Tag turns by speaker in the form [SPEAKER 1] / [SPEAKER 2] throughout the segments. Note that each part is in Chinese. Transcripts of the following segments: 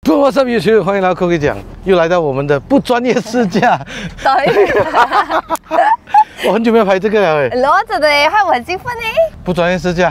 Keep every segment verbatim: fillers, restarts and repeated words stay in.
[SPEAKER 1] What's up YouTube， 欢迎来到 Cookie 讲，又来到我们的不专业试驾。
[SPEAKER 2] 对，
[SPEAKER 1] 我很久没有拍这个了哎。
[SPEAKER 2] 攞着的害我很兴奋哎。
[SPEAKER 1] 不专业试驾。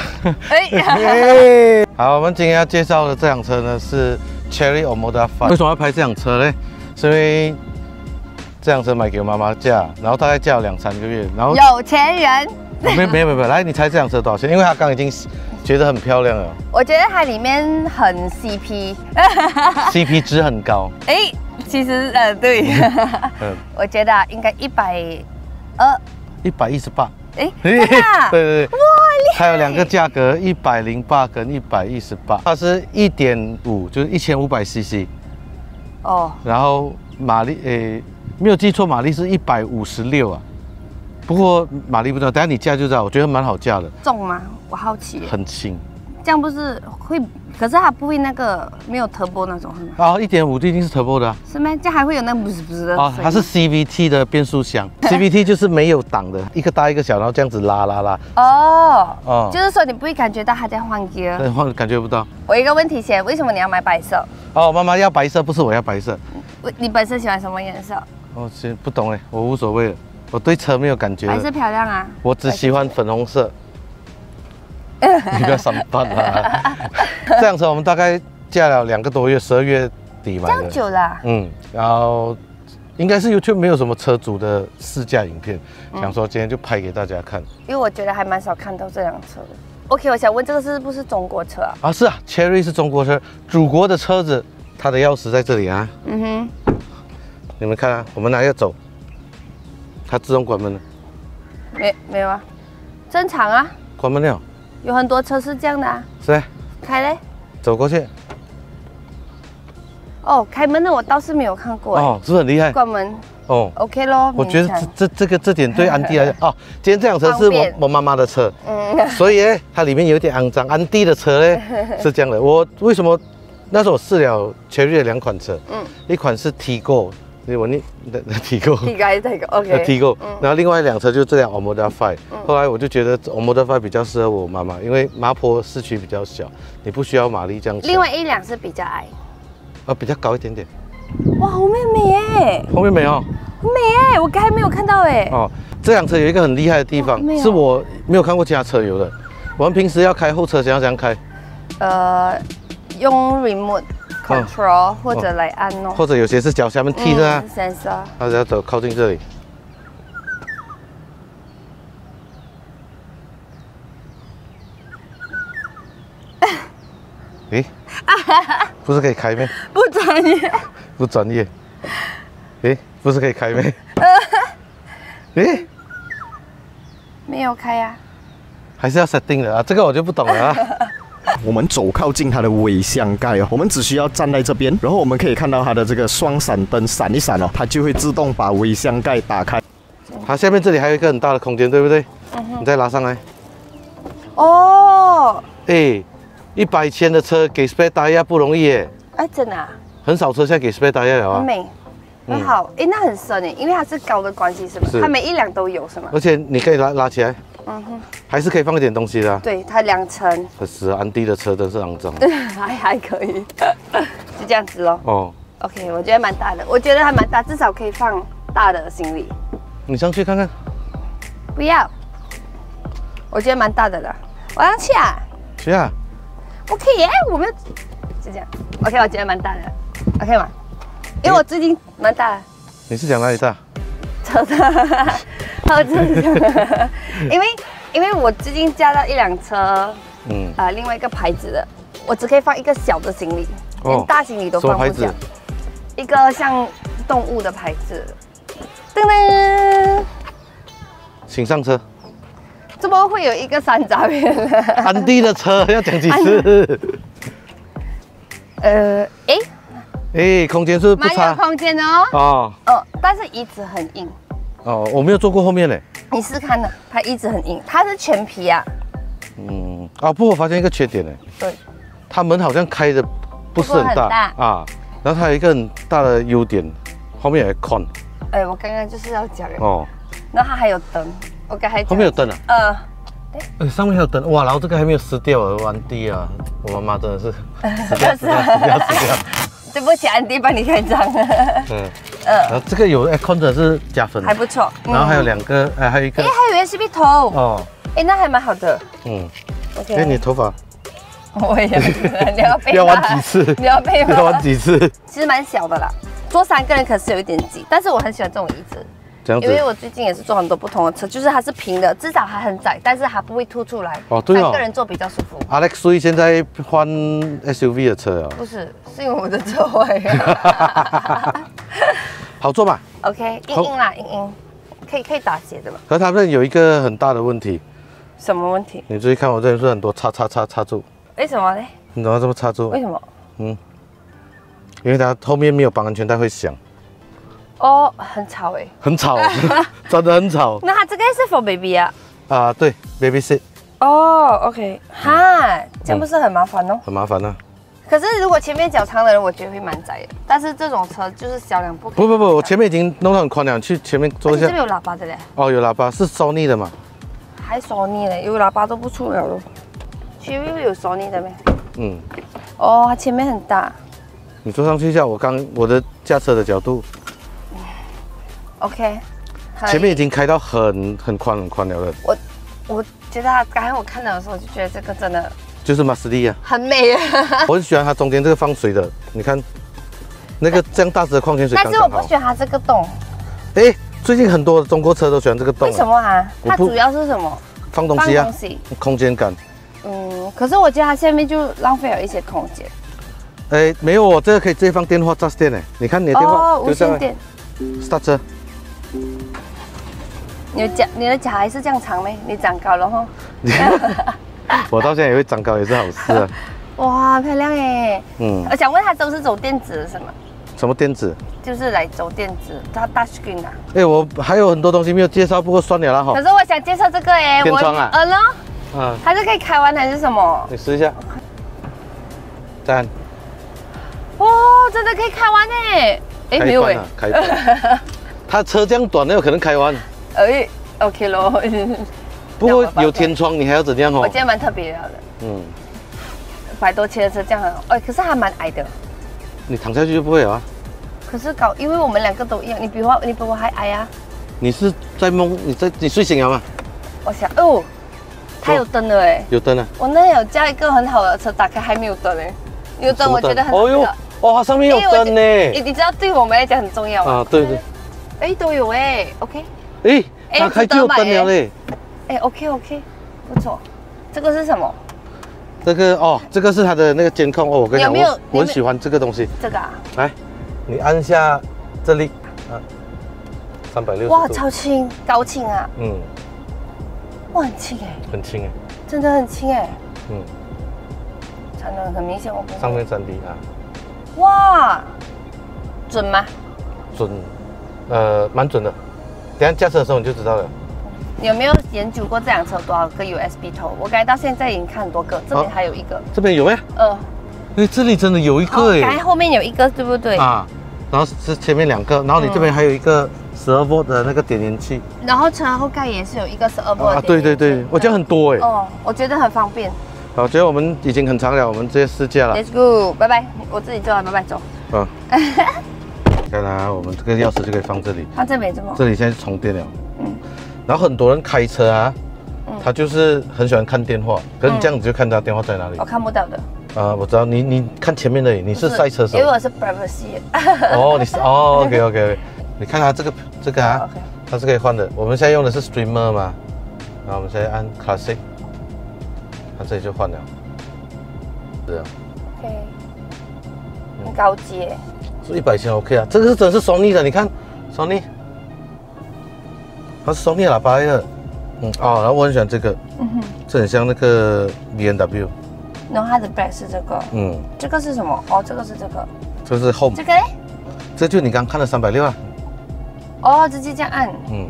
[SPEAKER 2] 哎，
[SPEAKER 1] 好，我们今天要介绍的这辆车呢是 Chery Omoda five。为什么要拍这辆车呢？是因为这辆车买给我妈妈驾，然后大概驾了两三个月，然后
[SPEAKER 2] 有钱人。
[SPEAKER 1] 没有没有没有，来，你猜这辆车多少钱？因为她刚已经觉得很漂亮了。
[SPEAKER 2] 我觉得它里面很 C P，C
[SPEAKER 1] P 值很高。
[SPEAKER 2] 哎，其实呃对，嗯，我觉得应该一百二，
[SPEAKER 1] 一百一十八。
[SPEAKER 2] 哎，真的？
[SPEAKER 1] 对对对，
[SPEAKER 2] 哇，厉害！
[SPEAKER 1] 它有两个价格，一百零八跟一百一十八。它是一点五，就是一千五百 C C。哦。然后马力，诶，没有记错，马力是一百五十六啊。不过马力不知道，等下你驾就知道。我觉得蛮好驾的。
[SPEAKER 2] 重吗？我好奇。
[SPEAKER 1] 很轻。这
[SPEAKER 2] 样不是会？可是它不会那个没有 turbo 那种是吗？
[SPEAKER 1] 哦，一点五一定是 turbo 的啊。
[SPEAKER 2] 是吗？这样还会有那不是不是的。
[SPEAKER 1] 哦，它是 C V T 的变速箱。C V T 就是没有档的，一个大一个小，然后这样子拉拉拉。哦。哦。就是说你不会感觉到它在换 gear。对，换感觉不到。我一个问题先，为什么你要买白色？哦，妈妈要白色，不是我要白色。
[SPEAKER 2] 你本身喜欢什么颜色？
[SPEAKER 1] 哦，其不懂哎，我无所谓了。我对车没有感觉。
[SPEAKER 2] 白色漂亮啊。
[SPEAKER 1] 我只喜欢粉红色。你不要上班啊！这辆车我们大概驾了两个多月，十二月底买的。
[SPEAKER 2] 这样久了。
[SPEAKER 1] 嗯，然后应该是 YouTube 没有什么车主的试驾影片，嗯、想说今天就拍给大家看。
[SPEAKER 2] 因为我觉得还蛮少看到这辆车的。OK， 我想问这个是不是中国车啊？
[SPEAKER 1] 啊，是啊 ，Chery 是中国车，祖国的车子，它的钥匙在这里啊。嗯哼。你们看啊，我们哪要走？它自动关门了。
[SPEAKER 2] 没没有啊？正常啊。
[SPEAKER 1] 关门了。
[SPEAKER 2] 有很多车是这样的啊。
[SPEAKER 1] 是。
[SPEAKER 2] 开嘞。
[SPEAKER 1] 走过去。
[SPEAKER 2] 哦，开门的我倒是没有看过。
[SPEAKER 1] 哦，是不是很厉害？
[SPEAKER 2] 关门。哦 ，OK 咯。
[SPEAKER 1] 我觉得这这这个这点对安迪来讲，哦，今天这辆车是我我妈妈的车，嗯，所以呢，它里面有点肮脏。安迪的车呢是这样的，我为什么那时候我试了 Chery 的两款车，嗯，一款是 Tigo。我你Tigo，Tigo
[SPEAKER 2] 还是 Tigo，OK，Tigo，
[SPEAKER 1] 然后另外一辆车就是这辆 Omoda five，后来我就觉得 Omoda five比较适合我妈妈，因为麻坡市区比较小，你不需要马力这样。
[SPEAKER 2] 另外一辆是比较矮，
[SPEAKER 1] 啊，比较高一点点。
[SPEAKER 2] 哇，后面美哎，
[SPEAKER 1] 后面美哦，
[SPEAKER 2] 很美哎，我刚才没有看到哎。哦，
[SPEAKER 1] 这辆车有一个很厉害的地方，是我没有看过其他车有的。我们平时要开后车厢要怎样开？呃，
[SPEAKER 2] 用 remote。control、哦、或者来按哦，
[SPEAKER 1] 或者有些是脚下面踢的啊，
[SPEAKER 2] sensor，
[SPEAKER 1] 它要走靠近这里。诶，不是可以开咩？
[SPEAKER 2] 不专业，
[SPEAKER 1] 不专业。诶，不是可以开咩？诶，
[SPEAKER 2] 没有开呀、啊，
[SPEAKER 1] 还是要 setting 的啊，这个我就不懂了啊。
[SPEAKER 3] 我们走靠近它的尾箱盖哦，我们只需要站在这边，然后我们可以看到它的这个双闪灯闪一闪哦，它就会自动把尾箱盖打开。
[SPEAKER 1] 它下面这里还有一个很大的空间，对不对？嗯、你再拉上来。
[SPEAKER 2] 哦。
[SPEAKER 1] 哎，一百千的车给 spare tire 不容易耶。
[SPEAKER 2] 哎，真的、啊？
[SPEAKER 1] 很少车现在给 spare tire 了啊。
[SPEAKER 2] 很美，很好。哎、嗯，那很深哎，因为它是高的关系是吗？是它每一辆都有是吗？
[SPEAKER 1] 而且你可以拉拉起来。嗯哼，还是可以放一点东西的、啊。
[SPEAKER 2] 对，它两层。
[SPEAKER 1] 可是安迪的车真是肮脏。
[SPEAKER 2] 还还可以，就这样子咯。哦。OK， 我觉得蛮大的，我觉得还蛮大，至少可以放大的行李。
[SPEAKER 1] 你上去看看。
[SPEAKER 2] 不要。我觉得蛮大的了，我要去啊。
[SPEAKER 1] 去啊。
[SPEAKER 2] OK 耶，我们就这样。OK， 我觉得蛮大的 ，OK 吗？因为我最近蛮大的。
[SPEAKER 1] 你是讲哪里大？
[SPEAKER 2] 车的，车子，因为因为我最近加到一辆车，嗯，啊、呃，另外一个牌子的，我只可以放一个小的行李，哦、连大行李都放不下。一个像动物的牌子，噔噔，
[SPEAKER 1] 请上车。
[SPEAKER 2] 怎么会有一个山楂片呢？
[SPEAKER 1] 安迪的车要讲几次？
[SPEAKER 2] 呃，哎。
[SPEAKER 1] 哎，空间是不差，
[SPEAKER 2] 蛮有空间哦。哦哦，但是椅子很硬。
[SPEAKER 1] 哦，我没有坐过后面嘞。
[SPEAKER 2] 你试看呢，它椅子很硬，它是全皮啊。
[SPEAKER 1] 嗯，啊，不过我发现一个缺点嘞。对。它门好像开的不是很大, 很大啊，然后它有一个很大的优点，后面有个框。
[SPEAKER 2] 哎，我刚刚就是要讲哦。然后它还有灯，我刚才
[SPEAKER 1] 后面有灯啊。呃。哎，上面还有灯哇！然后这个还没有撕掉啊，完地啊！我妈妈真的是死掉死掉死掉死掉。
[SPEAKER 2] 对不起，安迪帮你开张。
[SPEAKER 1] 嗯嗯，然后这个有 aircon 的是加分，
[SPEAKER 2] 还不错。
[SPEAKER 1] 然后还有两个，哎，还有一个，
[SPEAKER 2] 哎，还有 U S B 头哦，哎，那还蛮好的。嗯 ，OK。哎，
[SPEAKER 1] 你头发。
[SPEAKER 2] 我也你要背
[SPEAKER 1] 要玩几次？
[SPEAKER 2] 你要背吗？
[SPEAKER 1] 要玩几次？
[SPEAKER 2] 其实蛮小的啦，坐三个人可是有一点挤，但是我很喜欢这种椅子，这样子。因为我最近也是坐很多不同的车，就是它是平的，至少还很窄，但是它不会凸出来。哦，对哦。三个人坐比较舒服。
[SPEAKER 1] Alex 所以现在换 S U V 的车哦。
[SPEAKER 2] 不是，是因为我的车位。
[SPEAKER 1] 好坐嘛
[SPEAKER 2] ？OK， 硬硬啦，硬硬，可以可以打斜的嘛。
[SPEAKER 1] 可是他们有一个很大的问题。
[SPEAKER 2] 什么问题？
[SPEAKER 1] 你注意看，我这里是很多叉叉叉插住。
[SPEAKER 2] 为什么呢？
[SPEAKER 1] 你怎么这么插住？
[SPEAKER 2] 为什么？
[SPEAKER 1] 嗯，因为它后面没有绑安全带会响。
[SPEAKER 2] 哦，很吵哎。很吵，
[SPEAKER 1] 真的很吵。
[SPEAKER 2] 那它这个是 for baby 啊？
[SPEAKER 1] 啊，对 ，baby seat。
[SPEAKER 2] 哦 ，OK， 哈，这样不是很麻烦哦？
[SPEAKER 1] 很麻烦啊。
[SPEAKER 2] 可是如果前面脚长的人，我觉得会蛮窄的。但是这种车就是小两步。
[SPEAKER 1] 不不不，我前面已经弄得很宽了，去前面坐一下。
[SPEAKER 2] 这边有喇叭的嘞。
[SPEAKER 1] 哦，有喇叭，是 Sony 的嘛？
[SPEAKER 2] 还 Sony 嘞，有喇叭都不出了咯。前面有 Sony 的没？嗯。哦，它前面很大。
[SPEAKER 1] 你坐上去一下，我刚我的驾车的角度。
[SPEAKER 2] OK。
[SPEAKER 1] 前面已经开到很很宽很宽了的。
[SPEAKER 2] 我我觉得刚才我看到的时候，我就觉得这个真的
[SPEAKER 1] 就是马自达啊，
[SPEAKER 2] 很美啊。
[SPEAKER 1] 我很喜欢它中间这个放水的，你看那个这样大只的矿泉水。
[SPEAKER 2] 但是我不喜欢它这个洞。
[SPEAKER 1] 哎，最近很多中国车都喜欢这个洞。
[SPEAKER 2] 为什么啊？它主要是什么？
[SPEAKER 1] 放东西啊，空间感。
[SPEAKER 2] 嗯，可是我觉得它下面就浪费了一些空间。
[SPEAKER 1] 哎，没有，我这个可以直接放电话插电呢。你看你的电话，
[SPEAKER 2] 哦，无线电。
[SPEAKER 1] start 车。
[SPEAKER 2] 你的脚，你的脚还是这样长没？你长高了哈。
[SPEAKER 1] 我到现在也会长高，也是好事啊。
[SPEAKER 2] 哇，漂亮哎。嗯。我想问它都是走电子的是吗？
[SPEAKER 1] 什么电子？
[SPEAKER 2] 就是来走电子，它 touchscreen 啊。
[SPEAKER 1] 哎，我还有很多东西没有介绍，不过算了啦哈。
[SPEAKER 2] 可是我想介绍这个哎，
[SPEAKER 1] 天窗啊。
[SPEAKER 2] 呃呢？嗯。它是可以开完还是什么？
[SPEAKER 1] 你试一下。赞。
[SPEAKER 2] 哦，真的可以开完哎。哎，没有哎。
[SPEAKER 1] 开关。它车这样短，有可能开完。
[SPEAKER 2] 哎 ，OK 咯。
[SPEAKER 1] 不过有天窗，你还要怎样哦？
[SPEAKER 2] 我今天蛮特别的。嗯。百多千的车这样很，哎，可是还蛮矮的。
[SPEAKER 1] 你躺下去就不会了啊。
[SPEAKER 2] 可是搞，因为我们两个都一样，你比我，你比我还矮啊。
[SPEAKER 1] 你是在梦？你在你睡醒了吗？
[SPEAKER 2] 我想，哦，它有灯了哎。
[SPEAKER 1] 有灯了。
[SPEAKER 2] 我那有加一个很好的车，打开还没有灯哎。有灯我觉得很好。哦哟，
[SPEAKER 1] 哇，上面有灯呢。
[SPEAKER 2] 你你知道对我们来讲很重要吗？
[SPEAKER 1] 啊，对对。
[SPEAKER 2] 哎，都有哎 ，OK。
[SPEAKER 1] 哎，打开就有灯了嘞。
[SPEAKER 2] 哎 ，OK OK， 不错。这个是什么？
[SPEAKER 1] 这个哦，这个是它的那个监控哦。我跟你讲，我我很喜欢这个东西。
[SPEAKER 2] 这个啊。
[SPEAKER 1] 来，你按下这里啊，三百六十度。
[SPEAKER 2] 哇，超轻，高轻啊。嗯。哇，很轻哎。
[SPEAKER 1] 很轻哎。
[SPEAKER 2] 真的很轻哎。嗯。才能很明显，我不。
[SPEAKER 1] 上面三 D 啊。
[SPEAKER 2] 哇，准吗？
[SPEAKER 1] 准，呃，蛮准的。等下驾车的时候你就知道了。
[SPEAKER 2] 你有没有研究过这辆车多少个 U S B 头？我刚才到现在已经看很多个，这边还有一个。
[SPEAKER 1] 这边有没？呃，哎，这里真的有一个哎。
[SPEAKER 2] 刚才后面有一个，对不对？啊，
[SPEAKER 1] 然后是前面两个，然后你这边还有一个十二伏的那个点烟器。
[SPEAKER 2] 然后车后盖也是有一个十二伏的。啊，
[SPEAKER 1] 对对对，我觉得很多哎。
[SPEAKER 2] 哦，我觉得很方便。
[SPEAKER 1] 好，我觉得我们已经很长了，我们直接试驾了。
[SPEAKER 2] Let's go， 拜拜，我自己做了，拜拜，走。啊。
[SPEAKER 1] 看来我们这个钥匙就可以放这里。
[SPEAKER 2] 放这边怎么？
[SPEAKER 1] 这里现在是充电了。嗯。然后很多人开车啊，他就是很喜欢看电话，可是你这样子就看他电话在哪里。
[SPEAKER 2] 我看不到的。
[SPEAKER 1] 啊，我知道，你你看前面的，你是赛车手。
[SPEAKER 2] 因为我是 privacy。
[SPEAKER 1] 哦，你是哦 ，OK OK， 你看它这个这个啊，它是可以换的。我们现在用的是 Streamer 嘛，然后我们现在按 Classic， 它这里就换了。是啊。
[SPEAKER 2] OK。很高级耶。
[SPEAKER 1] 是一百千 OK 啊，这个是真的是 Sony 的，你看 Sony。它是 Sony 喇叭的，嗯哦，然后我很喜欢这个，嗯哼，这很像那个 B M W。
[SPEAKER 2] 然后它的 back 是这个，嗯，这个是什么？哦，这个是这个，
[SPEAKER 1] 这是 Home。
[SPEAKER 2] 这个嘞？
[SPEAKER 1] 这就你刚看的三百六啊。
[SPEAKER 2] 哦，直接这样按，嗯，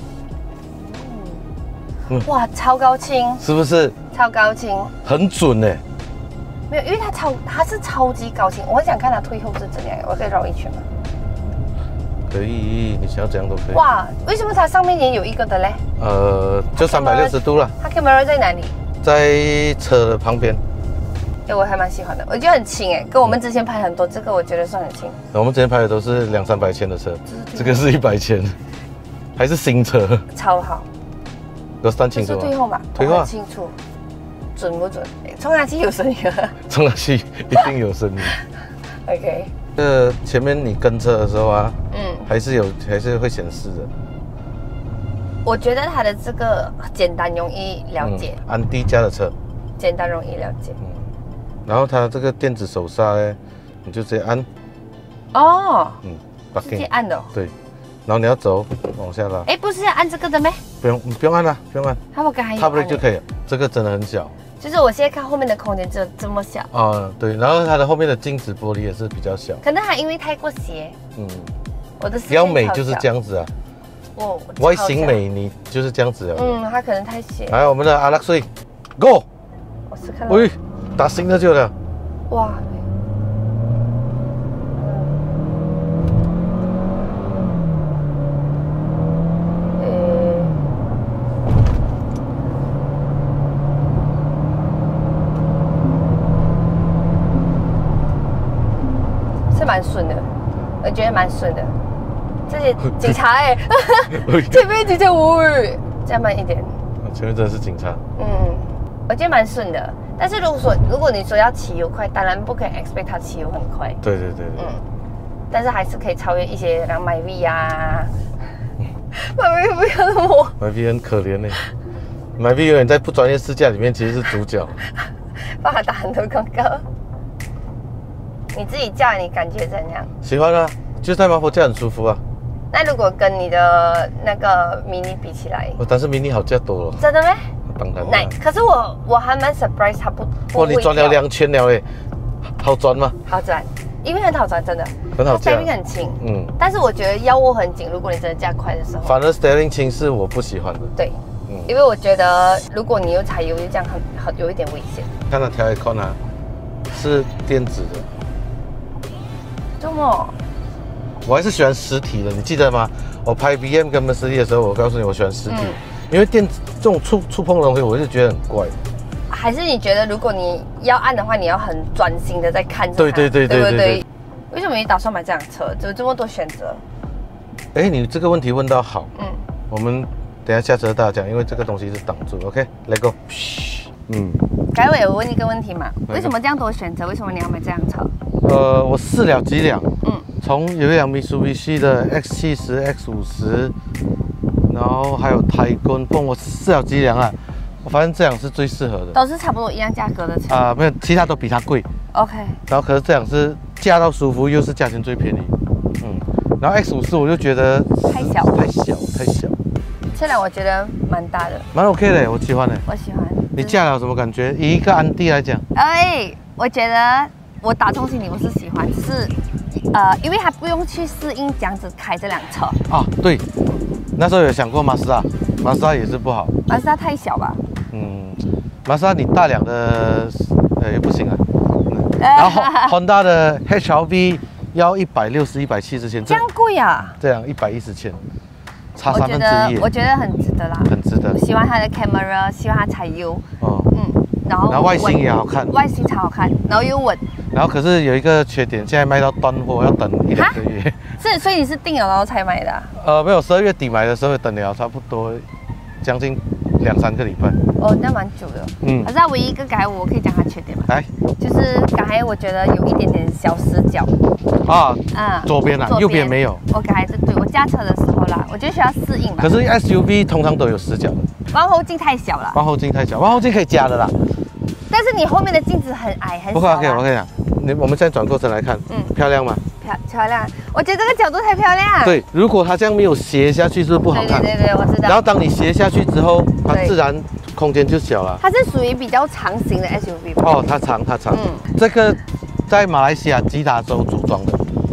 [SPEAKER 2] 嗯，哇，超高清，
[SPEAKER 1] 是不是？
[SPEAKER 2] 超高清，
[SPEAKER 1] 很准哎。
[SPEAKER 2] 没有，因为它超，它是超级高清，我很想看它退后是怎样，我可以绕一圈吗？
[SPEAKER 1] 可以，你想要怎样都可以。
[SPEAKER 2] 哇，为什么它上面也有一个的嘞？
[SPEAKER 1] 呃，就三百六十度了。
[SPEAKER 2] 它 camera 在哪里？
[SPEAKER 1] 在车的旁边。
[SPEAKER 2] 对，我还蛮喜欢的，我觉得很轻哎，跟我们之前拍很多这个，我觉得算很轻。
[SPEAKER 1] 我们之前拍的都是两三百千的车，这个是一百千，还是新车，
[SPEAKER 2] 超好。
[SPEAKER 1] 有算清楚吗？
[SPEAKER 2] 退后嘛，
[SPEAKER 1] 退后
[SPEAKER 2] 清楚，准不准？冲压器有声音啊，
[SPEAKER 1] 冲压器一定有声音。
[SPEAKER 2] OK。
[SPEAKER 1] 这前面你跟车的时候啊，嗯，还是有，还是会显示的。
[SPEAKER 2] 我觉得它的这个简单容易了解，
[SPEAKER 1] 嗯、安迪家的车，
[SPEAKER 2] 简单容易了解。嗯，
[SPEAKER 1] 然后它这个电子手刹呢，你就直接按。
[SPEAKER 2] 哦。嗯，直接按的、哦。
[SPEAKER 1] 对，然后你要走，往下拉。
[SPEAKER 2] 哎，不是要按这个的咩？
[SPEAKER 1] 不用，不用按了，不用按。
[SPEAKER 2] 它我刚才有
[SPEAKER 1] 按。Top brake 就可以了，这个真的很小。
[SPEAKER 2] 就是我现在看后面的空间只有这么小。
[SPEAKER 1] 啊，对，然后它的后面的镜子玻璃也是比较小。
[SPEAKER 2] 可能它因为太过斜。嗯。我的
[SPEAKER 1] 要美就是这样子啊。
[SPEAKER 2] 哦。
[SPEAKER 1] 外形美，你就是这样子啊。
[SPEAKER 2] 嗯，它可能太斜。
[SPEAKER 1] 来，我们的阿拉瑞 ，Go。
[SPEAKER 2] 我是看到。
[SPEAKER 1] 喂，打新的就了。哇。
[SPEAKER 2] 蛮顺的，我觉得蛮顺的。这些警察哎、欸，前面警察无语，再慢一点。
[SPEAKER 1] 前面真的是警察。
[SPEAKER 2] 嗯，我觉得蛮顺的。但是如果说如果你说要骑油快，当然不可以 expect 它骑油很快。
[SPEAKER 1] 对对对。嗯。
[SPEAKER 2] 但是还是可以超越一些，像 Myvi 啊。Myvi 不要那么。
[SPEAKER 1] Myvi 很可怜呢、欸。Myvi 永远在不专业试驾里面其实是主角。
[SPEAKER 2] 帮他打很多广告。你自己驾，你感觉怎样？
[SPEAKER 1] 喜欢啊，就是在麻坡驾很舒服啊。
[SPEAKER 2] 那如果跟你的那个 mini 比起来，
[SPEAKER 1] 哦，但是 mini 好驾多了。
[SPEAKER 2] 真的吗？
[SPEAKER 1] 当然。
[SPEAKER 2] 那可是我我还蛮 surprise 它不。
[SPEAKER 1] 哇，你转了两圈了哎，好转吗？
[SPEAKER 2] 好转，因为很好转，真的。
[SPEAKER 1] 很好驾。
[SPEAKER 2] steering 很轻，嗯。但是我觉得腰握很紧，如果你真的驾快的时候。
[SPEAKER 1] 反而 steering 轻是我不喜欢的。
[SPEAKER 2] 对，嗯，因为我觉得如果你有踩油，就这样很很有一点危险。
[SPEAKER 1] 看到调 icon 啊，是电子的。
[SPEAKER 2] 这么，
[SPEAKER 1] 我还是喜欢实体的，你记得吗？我拍 B M 跟 Mercedes 的时候，我告诉你我喜欢实体，嗯、因为电子这种触触碰的东西，我就觉得很怪。
[SPEAKER 2] 还是你觉得如果你要按的话，你要很专心的在看着它？
[SPEAKER 1] 对对对对 对, 对, 对, 对。
[SPEAKER 2] 为什么你打算买这辆车？有这么多选择？
[SPEAKER 1] 哎、欸，你这个问题问到好。嗯。我们等一下下车大讲，因为这个东西是挡住。OK，Let go。
[SPEAKER 2] 嗯。改伟，我问你一个问题嘛，为什么这样多选择？为什么你要买这辆车？
[SPEAKER 1] 呃，我试了几辆，嗯，从有一辆 Mitsubishi 的 X 七十、X 五十，然后还有台棍碰，我试了几辆啊，我发现这辆是最适合的，
[SPEAKER 2] 都是差不多一样价格的车
[SPEAKER 1] 啊、呃，没有，其他都比它贵。
[SPEAKER 2] OK，
[SPEAKER 1] 然后可是这辆是驾到舒服，又是价钱最便宜，嗯，然后 X 五十我就觉得
[SPEAKER 2] 太小，
[SPEAKER 1] 太小，太小。
[SPEAKER 2] 这辆我觉得蛮大的，
[SPEAKER 1] 蛮 OK 的，我喜欢的。
[SPEAKER 2] 我喜欢。
[SPEAKER 1] 你驾了什么感觉？以一个安迪来讲，
[SPEAKER 2] 哎，我觉得。我打从心里我是喜欢，只是，呃，因为他不用去适应这样子开这辆车
[SPEAKER 1] 啊。对，那时候有想过马自达，马自达也是不好，
[SPEAKER 2] 马自达太小吧？
[SPEAKER 1] 嗯，马自达你大辆的，呃，也不行啊。然后 Honda 的 H R V 要一百六十、一百七十千，
[SPEAKER 2] 这样贵啊？
[SPEAKER 1] 这样一百一十千，差三分之一。
[SPEAKER 2] 我觉得很值得啦，
[SPEAKER 1] 很值得。
[SPEAKER 2] 喜欢它的 camera， 喜欢它踩油，哦，嗯，然后
[SPEAKER 1] 然后外形也好看，
[SPEAKER 2] 外形超好看，然后又稳。
[SPEAKER 1] 然后可是有一个缺点，现在卖到断货，要等一两个月。
[SPEAKER 2] 是，所以你是订了然后才买的、啊？
[SPEAKER 1] 呃，没有，十二月底买的时候等了差不多将近两三个礼拜。
[SPEAKER 2] 哦，那蛮久的。嗯。可是它唯一一个改我可以讲它缺点吗？
[SPEAKER 1] 来，
[SPEAKER 2] 就是刚才我觉得有一点点小死角。
[SPEAKER 1] 啊。嗯。左边啊，右边没有。
[SPEAKER 2] 我刚才是对我驾车的时候啦，我觉得需要适应吧。
[SPEAKER 1] 可是 S U V 通常都有死角的。
[SPEAKER 2] 望后镜太小了。
[SPEAKER 1] 望后镜太小，望后镜可以加的啦。
[SPEAKER 2] 但是你后面的镜子很矮很小。
[SPEAKER 1] 不会 ，OK， 我跟你讲，你我们现在转过身来看，嗯，漂亮吗？
[SPEAKER 2] 漂漂亮，我觉得这个角度才漂亮。
[SPEAKER 1] 对，如果它这样没有斜下去，是不是不好看？
[SPEAKER 2] 对对对，我知道。
[SPEAKER 1] 然后当你斜下去之后，它自然空间就小了。
[SPEAKER 2] 它是属于比较长型的 S U V 吧？
[SPEAKER 1] 哦，它长，它长。嗯，这个在马来西亚吉打州组装的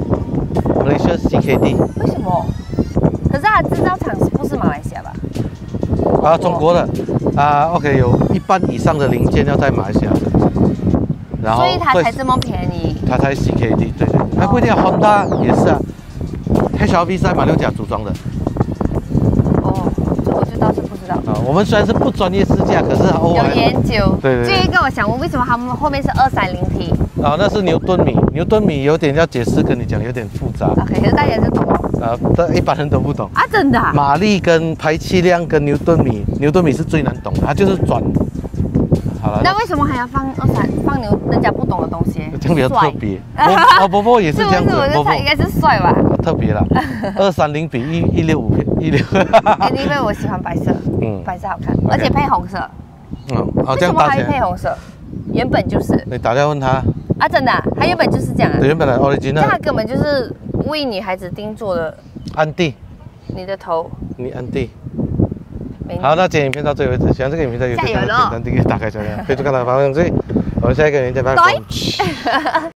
[SPEAKER 1] ，Malaysia C K D。
[SPEAKER 2] 为什么？可是它制造厂是不是马来西亚吧？
[SPEAKER 1] 啊，中国的。啊 ，OK， 有一半以上的零件要在马来西亚生产，然后
[SPEAKER 2] 所以它才这么便宜。
[SPEAKER 1] 它才 C K D， 对对，它不一定要 Honda 也是啊 ，H R V 是在马六甲组装的。
[SPEAKER 2] 哦，这我就倒是不知道。
[SPEAKER 1] 啊我们虽然是不专业试驾，可是偶尔
[SPEAKER 2] 有研究。
[SPEAKER 1] 对对。
[SPEAKER 2] 就一个我想问，为什么他们后面是二三零 T？
[SPEAKER 1] 啊，那是牛顿米，牛顿米有点要解释，跟你讲有点复杂。
[SPEAKER 2] OK， 可是大家是懂哦。
[SPEAKER 1] 啊，但一般人都不懂
[SPEAKER 2] 啊，真的、啊。
[SPEAKER 1] 马力跟排气量跟牛顿米，牛顿米是最难懂的，它就是转。好了。
[SPEAKER 2] 那为什么还要放二三放牛人家不懂的东西？
[SPEAKER 1] 这样比较特别。哦，波波也是这样子。
[SPEAKER 2] 是不是？我就猜应该是帅吧。
[SPEAKER 1] 特别啦，二三零比一一六五片一六。
[SPEAKER 2] 因为我喜欢白色，嗯，白色好看，
[SPEAKER 1] okay.
[SPEAKER 2] 而且配红色。
[SPEAKER 1] 嗯，哦，
[SPEAKER 2] 这样搭起来。为什么还配红色？原本就是。
[SPEAKER 1] 你打电话问他。
[SPEAKER 2] 啊，真的、啊，他原本就是这样、啊。
[SPEAKER 1] 对，原本的 original。
[SPEAKER 2] 那他根本就是为女孩子定做的。
[SPEAKER 1] 安迪。
[SPEAKER 2] 你的头。
[SPEAKER 1] 你安迪。好，那今天影片到这里为止。喜欢这个影片的有可以简单订阅、打开小铃铛，可以去看到发放最。我们下一个影片再见，拜拜。